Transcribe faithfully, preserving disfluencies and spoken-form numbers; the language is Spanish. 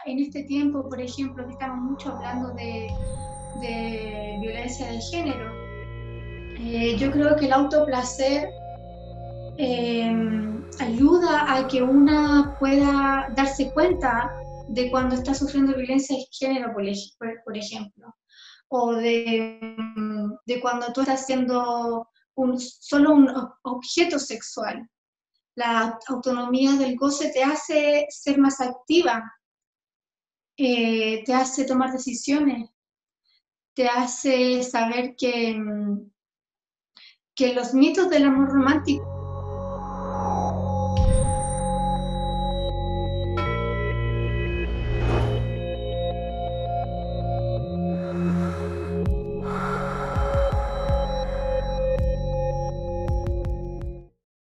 en este tiempo, por ejemplo, que estamos mucho hablando de, de violencia de género, eh, yo creo que el autoplacer eh, ayuda a que una pueda darse cuenta de cuando está sufriendo violencia de género, por, por, por ejemplo, o de, de, cuando tú estás siendo un, solo un objeto sexual. La autonomía del goce te hace ser más activa, eh, te hace tomar decisiones, te hace saber que, que los mitos del amor romántico